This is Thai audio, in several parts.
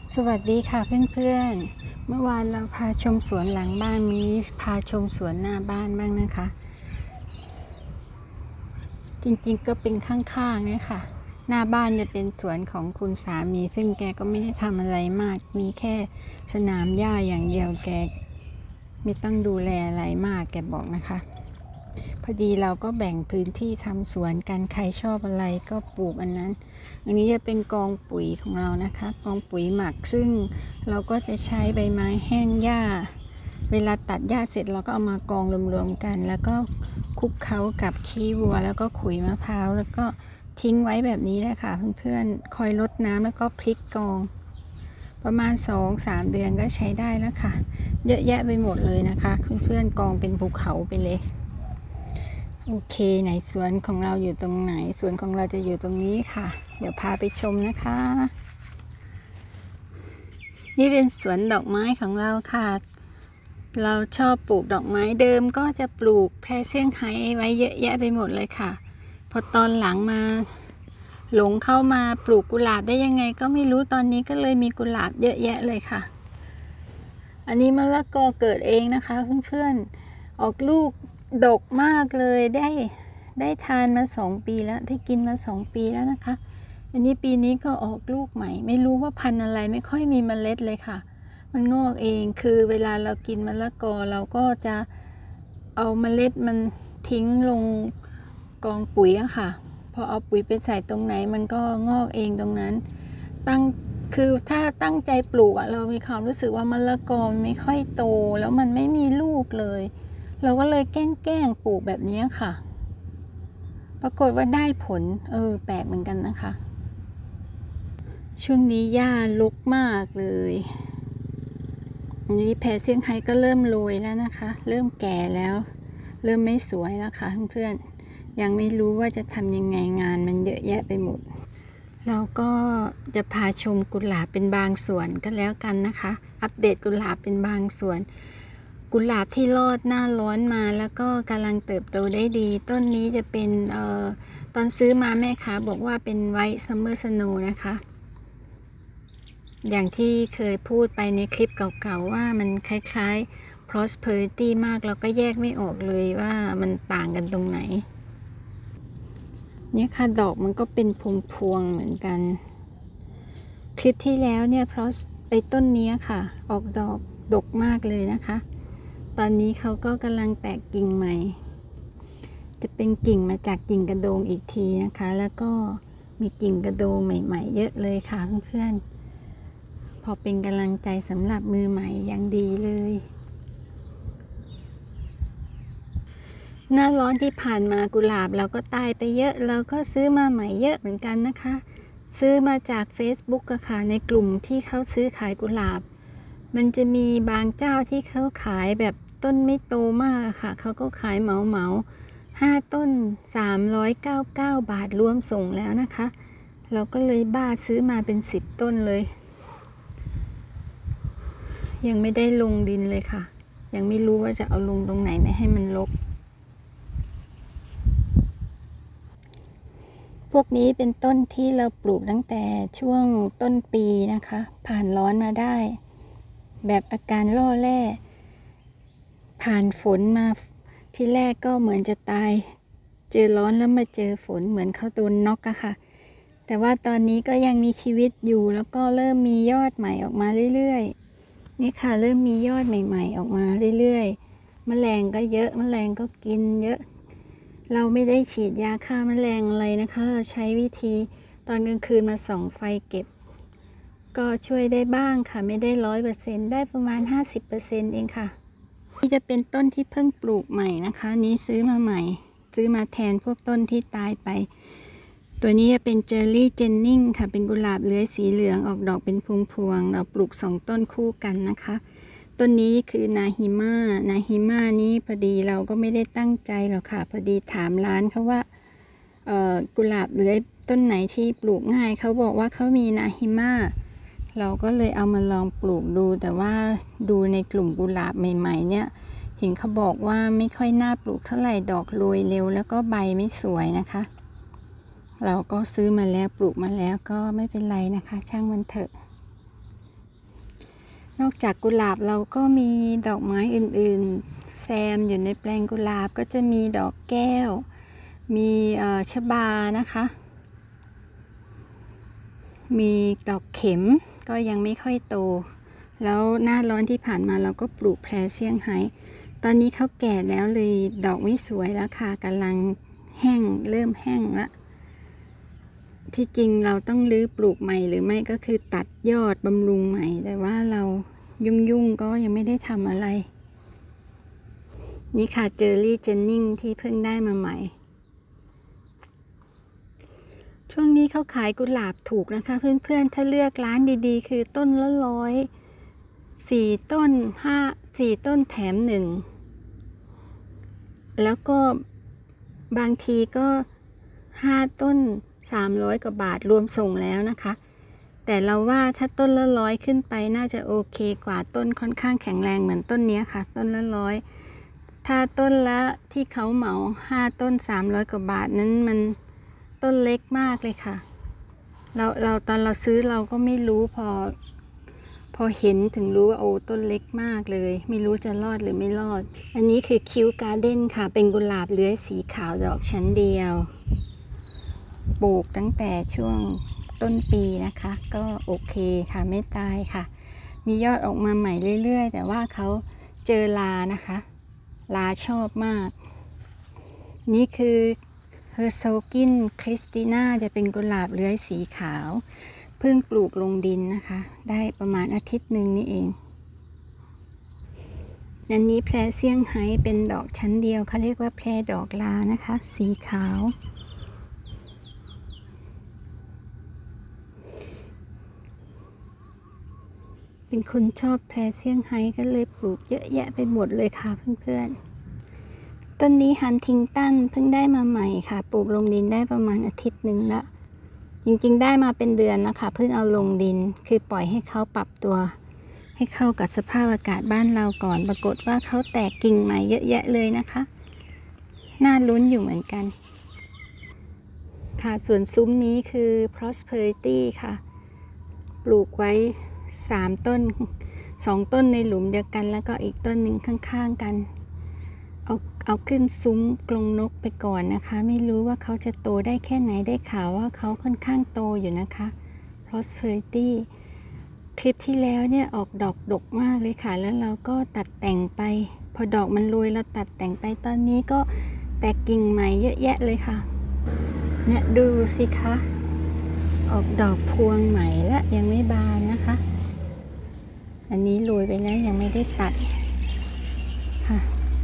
สวัสดีค่ะเพื่อนๆเมื่อวานเราพาชมสวนหลังบ้านนี้พาชมสวนหน้าบ้านบ้างนะคะจริงๆก็เป็นข้างๆเนี่ยค่ะหน้าบ้านจะเป็นสวนของคุณสามีซึ่งแกก็ไม่ได้ทำอะไรมากมีแค่สนามหญ้าอย่างเดียวแกไม่ต้องดูแลอะไรมากแกบอกนะคะพอดีเราก็แบ่งพื้นที่ทำสวนกันใครชอบอะไรก็ปลูกอันนั้นอันนี้จะเป็นกองปุ๋ยของเรานะคะกองปุ๋ยหมักซึ่งเราก็จะใช้ใบไม้แห้งหญ้าเวลาตัดหญ้าเสร็จเราก็เอามากองรวมๆกันแล้วก็คลุกเคล้ากับขี้วัวแล้วก็ขุยมะพร้าวแล้วก็ทิ้งไว้แบบนี้แหละค่ะเพื่อนๆคอยรดน้ำแล้วก็พลิกกองประมาณ 2-3 เดือนก็ใช้ได้แล้วค่ะเยอะแยะไปหมดเลยนะคะเพื่อนๆกองเป็นภูเขาไปเลยโอเคไหนสวนของเราอยู่ตรงไหนสวนของเราจะอยู่ตรงนี้ค่ะเดี๋ยวพาไปชมนะคะนี่เป็นสวนดอกไม้ของเราค่ะเราชอบปลูกดอกไม้เดิมก็จะปลูกแพรเซี่ยงไฮ้ไว้เยอะแยะไปหมดเลยค่ะพอตอนหลังมาหลงเข้ามาปลูกกุหลาบได้ยังไงก็ไม่รู้ตอนนี้ก็เลยมีกุหลาบเยอะแยะเลยค่ะอันนี้มะละกอเกิดเองนะคะเพื่อนๆออกลูกดกมากเลยได้ทานมา2 ปีแล้วได้กินมา2 ปีแล้วนะคะอันนี้ปีนี้ก็ออกลูกใหม่ไม่รู้ว่าพันธุ์อะไรไม่ค่อยมีเมล็ดเลยค่ะมันงอกเองคือเวลาเรากินมะละกอเราก็จะเอาเมล็ดมันทิ้งลงกองปุ๋ยอะค่ะพอเอาปุ๋ยไปใส่ตรงไหนมันก็งอกเองตรงนั้นคือถ้าตั้งใจปลูกอะเรามีความรู้สึกว่ามะละกอไม่ค่อยโตแล้วมันไม่มีลูกเลยเราก็เลยแกล้งปลูกแบบนี้ค่ะปรากฏว่าได้ผลแปลกเหมือนกันนะคะช่วงนี้หญ้ารกมากเลยอันนี้แพรเซี่ยงไฮ้ก็เริ่มโรยแล้วนะคะเริ่มแก่แล้วเริ่มไม่สวยแล้วค่ะเพื่อนๆยังไม่รู้ว่าจะทำยังไงงานมันเยอะแยะไปหมดเราก็จะพาชมกุหลาบเป็นบางส่วนก็แล้วกันนะคะอัปเดตกุหลาบเป็นบางส่วนกุหลาบที่รอดหน้าร้อนมาแล้วก็กำลังเติบโตได้ดีต้นนี้จะเป็นตอนซื้อมาแม่ค้าบอกว่าเป็นไวท์ซัมเมอร์สโนว์นะคะอย่างที่เคยพูดไปในคลิปเก่าๆว่ามันคล้ายๆ prosperity มากเราก็แยกไม่ออกเลยว่ามันต่างกันตรงไหนเนี่ยค่ะดอกมันก็เป็นพวงๆเหมือนกันคลิปที่แล้วเนี่ยเพราะไอ้ต้นนี้ค่ะออกดอกดกมากเลยนะคะตอนนี้เขาก็กำลังแตกกิ่งใหม่จะเป็นกิ่งมาจากกิ่งกระโดงอีกทีนะคะแล้วก็มีกิ่งกระโดงใหม่ๆเยอะเลยค่ะเพื่อนๆพอเป็นกำลังใจสำหรับมือใหม่อย่างดีเลยหน้าร้อนที่ผ่านมากุหลาบเราก็ตายไปเยอะเราก็ซื้อมาใหม่เยอะเหมือนกันนะคะซื้อมาจาก Facebook อะค่ะในกลุ่มที่เขาซื้อขายกุหลาบมันจะมีบางเจ้าที่เขาขายแบบต้นไม่โตมากอะค่ะเขาก็ขายเหมา5 ต้น399 บาทรวมส่งแล้วนะคะเราก็เลยบ้าซื้อมาเป็น10 ต้นเลยยังไม่ได้ลงดินเลยค่ะยังไม่รู้ว่าจะเอาลงตรงไหนไม่ให้มันรกพวกนี้เป็นต้นที่เราปลูกตั้งแต่ช่วงต้นปีนะคะผ่านร้อนมาได้แบบอาการล่อแร่ผ่านฝนมาที่แรกก็เหมือนจะตายเจอร้อนแล้วมาเจอฝนเหมือนเขาโดนน็อกอะค่ะแต่ว่าตอนนี้ก็ยังมีชีวิตอยู่แล้วก็เริ่มมียอดใหม่ออกมาเรื่อยๆนี่ค่ะเริ่มมียอดใหม่ๆออกมาเรื่อยๆแมลงก็เยอะแมลงก็กินเยอะเราไม่ได้ฉีดยาฆ่าแมลงอะไรนะคะเราใช้วิธีตอนกลางคืนมาส่องไฟเก็บก็ช่วยได้บ้างค่ะไม่ได้100%ได้ประมาณ50%เองค่ะนี่จะเป็นต้นที่เพิ่งปลูกใหม่นะคะนี้ซื้อมาใหม่ซื้อมาแทนพวกต้นที่ตายไปตัวนี้จะเป็นเจอรี่เจนนิงค่ะเป็นกุหลาบเลื้อยสีเหลืองออกดอกเป็นพวงๆเราปลูก2 ต้นคู่กันนะคะต้นนี้คือนาฮิมานี้พอดีเราก็ไม่ได้ตั้งใจหรอกค่ะพอดีถามร้านเขาว่ากุหลาบเลื้อยต้นไหนที่ปลูกง่ายเขาบอกว่าเขามีนาฮิมาเราก็เลยเอามาลองปลูกดูแต่ว่าดูในกลุ่มกุหลาบใหม่ๆเนี่ยเห็นเขาบอกว่าไม่ค่อยน่าปลูกเท่าไหร่ดอกโรยเร็วแล้วก็ใบไม่สวยนะคะเราก็ซื้อมาแล้วปลูกมาแล้วก็ไม่เป็นไรนะคะช่างมันเถอะนอกจากกุหลาบเราก็มีดอกไม้อื่นๆแซมอยู่ในแปลงกุหลาบก็จะมีดอกแก้วมีชบานะคะมีดอกเข็มก็ยังไม่ค่อยโตแล้วหน้าร้อนที่ผ่านมาเราก็ปลูกแพรเซี่ยงไฮ้ตอนนี้เขาแก่แล้วเลยดอกไม่สวยแล้วค่ะกำลังแห้งเริ่มแห้งละที่จริงเราต้องรื้อปลูกใหม่หรือไม่ก็คือตัดยอดบำรุงใหม่แต่ว่าเรายุ่งก็ยังไม่ได้ทำอะไรนี่ค่ะเจอรี่เจนนิงที่เพิ่งได้มาใหม่ช่วงนี้เขาขายกุหลาบถูกนะคะเพื่อนๆถ้าเลือกร้านดีๆคือต้นละ100 4 ต้น4 ต้นแถม1แล้วก็บางทีก็5 ต้น300 กว่าบาทรวมส่งแล้วนะคะแต่เราว่าถ้าต้นละ100ขึ้นไปน่าจะโอเคกว่าต้นค่อนข้างแข็งแรงเหมือนต้นนี้ค่ะต้นละ100ถ้าต้นละที่เขาเหมา5 ต้น300 กว่าบาทนั้นมันต้นเล็กมากเลยค่ะเราตอนเราซื้อเราก็ไม่รู้พอเห็นถึงรู้ว่าโอ้ต้นเล็กมากเลยไม่รู้จะรอดหรือไม่รอดอันนี้คือคิวการ์เด้นค่ะเป็นกุหลาบเลื้อยสีขาวดอกชั้นเดียวปลูกตั้งแต่ช่วงต้นปีนะคะก็โอเคค่ะไม่ตายค่ะมียอดออกมาใหม่เรื่อยๆแต่ว่าเขาเจอลานะคะลาชอบมากนี่คือเฮอร์โซกินคริสติน่าจะเป็นกุหลาบเลื้อยสีขาวเพิ่งปลูกลงดินนะคะได้ประมาณอาทิตย์หนึ่งนี่เองอันนี้แพรเซี่ยงไฮ้เป็นดอกชั้นเดียวเขาเรียกว่าแพรดอกลานะคะสีขาวเป็นคนชอบแพรเซี่ยงไฮ้ก็เลยปลูกเยอะแยะไปหมดเลยค่ะเพื่อนๆต้นนี้ฮันทิงตันเพิ่งได้มาใหม่ค่ะปลูกลงดินได้ประมาณอาทิตย์หนึ่งละจริงๆได้มาเป็นเดือนแล้วค่ะเพิ่งเอาลงดินคือปล่อยให้เขาปรับตัวให้เข้ากับสภาพอากาศบ้านเราก่อนปรากฏว่าเขาแตกกิ่งใหม่เยอะแยะเลยนะคะน่าลุ้นอยู่เหมือนกันค่ะส่วนซุ้มนี้คือ prosperity ค่ะปลูกไว้3 ต้น2 ต้นในหลุมเดียวกันแล้วก็อีกต้นหนึ่งข้างๆกันเอาขึ้นซุ้มกรงนกไปก่อนนะคะไม่รู้ว่าเขาจะโตได้แค่ไหนได้ข่าวว่าเขาค่อนข้างโตอยู่นะคะ prosperity คลิปที่แล้วเนี่ยออกดอกดกมากเลยค่ะแล้วเราก็ตัดแต่งไปพอดอกมันโรยเราตัดแต่งไปตอนนี้ก็แตกกิ่งใหม่เยอะแยะเลยค่ะเนี่ยดูสิคะออกดอกพวงใหม่และยังไม่บานนะคะอันนี้โรยไปแล้วยังไม่ได้ตัดค่ะ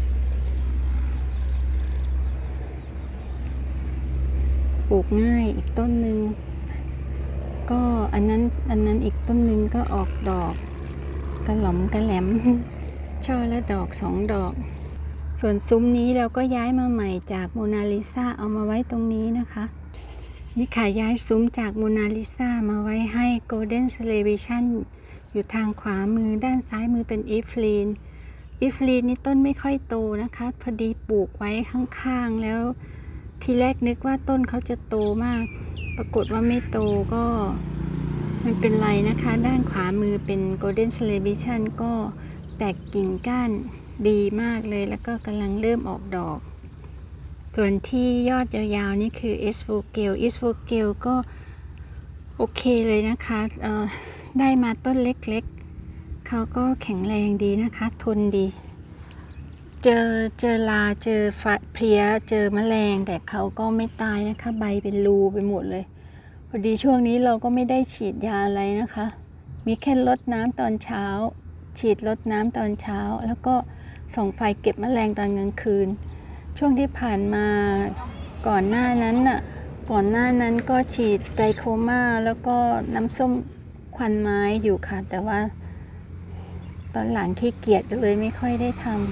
ปลูกง่ายอีกต้นหนึ่งก็อันนั้นอีกต้นหนึ่งก็ออกดอกกระหล่อมกระแหลมช่อละดอก2 ดอกส่วนซุ้มนี้เราก็ย้ายมาใหม่จากโมนาลิซาเอามาไว้ตรงนี้นะคะนี่ค่ะย้ายซุ้มจากโมนาลิซามาไว้ให้โกลเด้นเซเลบเรชั่นอยู่ทางขวามือด้านซ้ายมือเป็นอีฟลีนนี่ต้นไม่ค่อยโตนะคะพอดีปลูกไว้ข้างๆแล้วทีแรกนึกว่าต้นเขาจะโตมากปรากฏว่าไม่โตก็ไม่เป็นไรนะคะด้านขวามือเป็น Golden Celebration ก็แตกกิ่งก้านดีมากเลยแล้วก็กำลังเริ่มออกดอกส่วนที่ยอดยาวๆนี่คือ Asphodel ก็โอเคเลยนะคะได้มาต้นเล็กๆเขาก็แข็งแรงดีนะคะทนดีเจอลาเจอเพลี้ยเจอแมลงแต่เขาก็ไม่ตายนะคะใบเป็นรูไปหมดเลยพอดีช่วงนี้เราก็ไม่ได้ฉีดยาอะไรนะคะมีแค่รดน้ำตอนเช้าฉีดรดน้ำตอนเช้าแล้วก็ส่องไฟเก็บแมลงตอนกลางคืนช่วงที่ผ่านมาก่อนหน้านั้นก็ฉีดไตรโคมาแล้วก็น้ำส้มควันไม้อยู่ค่ะแต่ว่าตอนหลังขี้เกียจเลยไม่ค่อยได้ทำ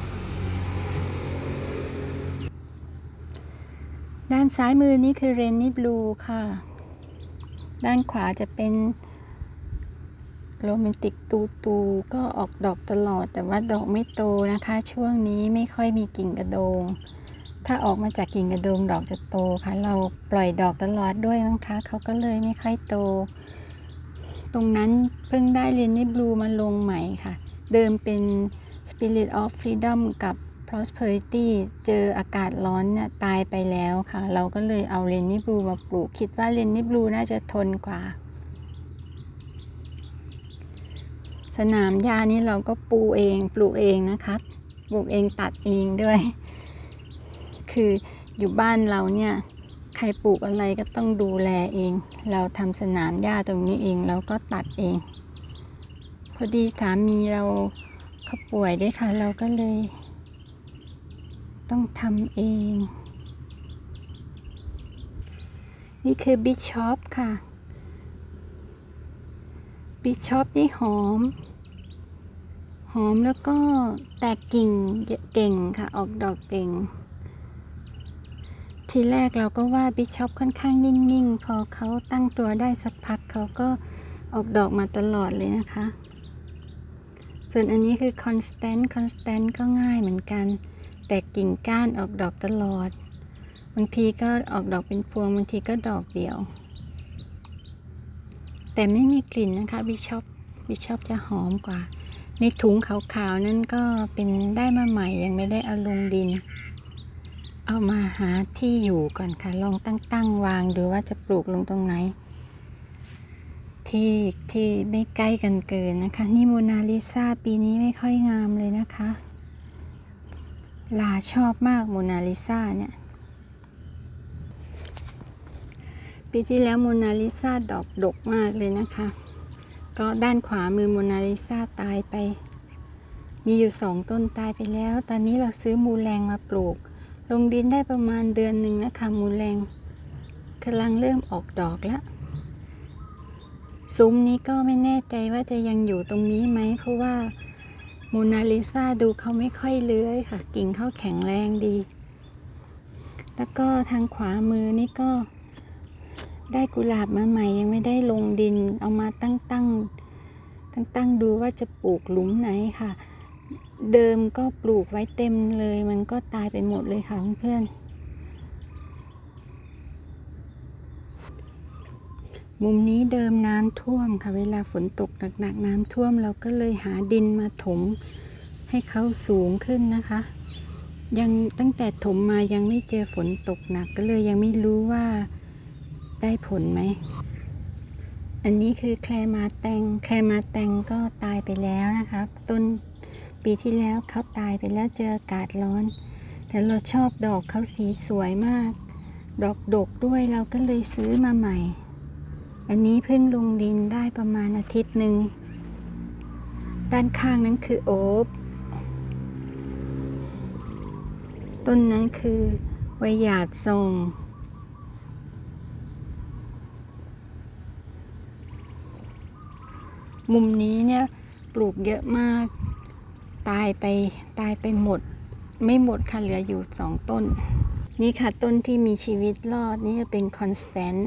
ด้านซ้ายมือนี้คือเรนนี่บลูค่ะด้านขวาจะเป็นโรแมนติกตูก็ออกดอกตลอดแต่ว่าดอกไม่โตนะคะช่วงนี้ไม่ค่อยมีกิ่งกระโดงถ้าออกมาจากกิ่งกระโดงดอกจะโตค่ะเราปล่อยดอกตลอดด้วยมั้งคะเขาก็เลยไม่ค่อยโตตรงนั้นเพิ่งได้เรนนี่บลูมาลงใหม่ค่ะเดิมเป็น Spirit of Freedom กับ Prosperity เจออากาศร้อนเนี่ยตายไปแล้วค่ะเราก็เลยเอาเรนนี่บลูมาปลูกคิดว่าเรนนี่บลูน่าจะทนกว่าสนามหญ้านี้เราก็ปลูกเองนะคะปลูกเองตัดเองด้วยคืออยู่บ้านเราเนี่ยใครปลูกอะไรก็ต้องดูแลเองเราทำสนามหญ้าตรงนี้เองเราก็ตัดเองพอดีสามีเราเขาป่วยด้วยค่ะเราก็เลยต้องทำเองนี่คือบิชอปค่ะบิชอปนี่หอมแล้วก็แตกกิ่งเก่งค่ะออกดอกเก่งทีแรกเราก็ว่าบิชอปค่อนข้างนิ่งๆพอเขาตั้งตัวได้สักพักเขาก็ออกดอกมาตลอดเลยนะคะส่วนอันนี้คือคอนสแตนต์ก็ง่ายเหมือนกันแต่กิ่งก้านออกดอกตลอดบางทีก็ออกดอกเป็นพวงบางทีก็ดอกเดียวแต่ไม่มีกลิ่นนะคะบิชอปจะหอมกว่าในถุงขาวๆนั่นก็เป็นได้มาใหม่ยังไม่ได้เอาลงดินเอามาหาที่อยู่ก่อนค่ะลองตั้งวางดูว่าจะปลูกลงตรงไหนที่ไม่ใกล้กันเกินนะคะนี่โมนาลิซาปีนี้ไม่ค่อยงามเลยนะคะลาชอบมากโมนาลิซาเนี่ยปีที่แล้วโมนาลิซาดอกดกมากเลยนะคะก็ด้านขวามือโมนาลิซาตายไปมีอยู่2 ต้นตายไปแล้วตอนนี้เราซื้อมูแรงมาปลูกลงดินได้ประมาณเดือนหนึ่งนะคะมูแรงกำลังเริ่มออกดอกแล้วซุ้มนี้ก็ไม่แน่ใจว่าจะยังอยู่ตรงนี้ไหมเพราะว่าโมนาลิซาดูเขาไม่ค่อยเลื้อยค่ะกิ่งเขาแข็งแรงดีแล้วก็ทางขวามือนี่ก็ได้กุหลาบมาใหม่ยังไม่ได้ลงดินเอามาตั้งดูว่าจะปลูกหลุมไหนค่ะเดิมก็ปลูกไว้เต็มเลยมันก็ตายไปหมดเลยค่ะเพื่อนมุมนี้เดิมน้ำท่วมค่ะเวลาฝนตกหนักๆน้ำท่วมเราก็เลยหาดินมาถมให้เขาสูงขึ้นนะคะยังตั้งแต่ถมมายังไม่เจอฝนตกหนักก็เลยยังไม่รู้ว่าได้ผลไหมอันนี้คือแคลมาแตงก็ตายไปแล้วนะคะต้นปีที่แล้วเขาตายไปแล้วเจออากาศร้อนแต่เราชอบดอกเขาสีสวยมากดอกดกด้วยเราก็เลยซื้อมาใหม่อันนี้เพิ่งลงดินได้ประมาณอาทิตย์หนึ่งด้านข้างนั้นคือโอ๊บต้นนั้นคือไวหยาดทรงมุมนี้เนี่ยปลูกเยอะมากตายไปหมดไม่หมดค่ะเหลืออยู่2 ต้นนี่ค่ะต้นที่มีชีวิตรอดนี่จะเป็นคอนสแตน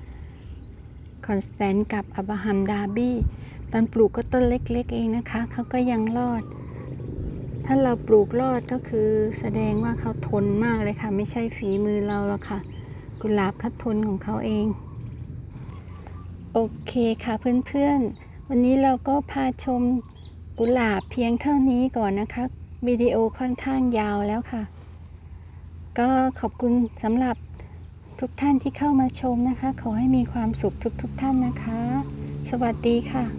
ต์กับอับราฮัมดาร์บี้ตอนปลูกก็ต้นเล็กๆเองนะคะเขาก็ยังรอดถ้าเราปลูกรอดก็คือแสดงว่าเขาทนมากเลยค่ะไม่ใช่ฝีมือเราหรอกค่ะกุหลาบเขาทนของเขาเองโอเคค่ะเพื่อนๆวันนี้เราก็พาชมกุหลาบเพียงเท่านี้ก่อนนะคะวิดีโอค่อนข้างยาวแล้วค่ะก็ขอบคุณสำหรับทุกท่านที่เข้ามาชมนะคะขอให้มีความสุขทุกท่านนะคะสวัสดีค่ะ